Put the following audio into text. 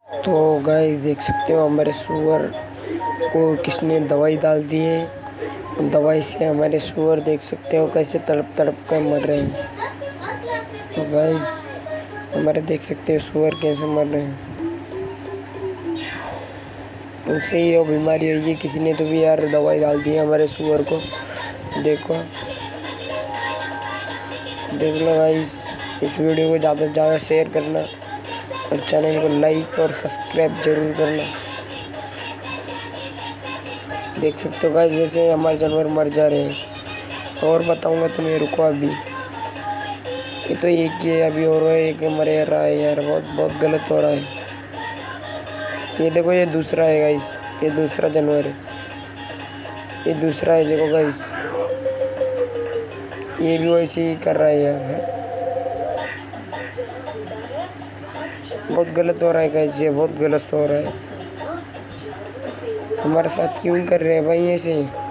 तो गाइस देख सकते हो हमारे सुअर को किसने दवाई डाल दी है। दवाई से हमारे सुअर देख सकते हो कैसे तड़प तड़प कर मर रहे हैं। तो गाइस हमारे देख सकते हो सुअर कैसे मर रहे हैं। उनसे ही वो बीमारी हुई है। किसी ने तो भी यार दवाई डाल दी है हमारे सुअर को। देखो देख लो गाइस, इस वीडियो को ज़्यादा से ज़्यादा शेयर करना और चैनल को लाइक और सब्सक्राइब जरूर करना। देख सकते हो गाइस जैसे हमारे जानवर मर जा रहे हैं। और बताऊंगा तुम्हें, रुको अभी। ये तो एक ये अभी हो रहा है, एक मर रहा है यार। बहुत गलत हो रहा है। ये देखो ये दूसरा है गाइस, ये दूसरा जानवर है। ये दूसरा है देखो गाइस, ये भी वैसे ही कर रहा है यार। बहुत गलत हो रहा है गाइस, ये बहुत गलत हो रहा है। हमारे साथ क्यों कर रहे हैं भाई ऐसे।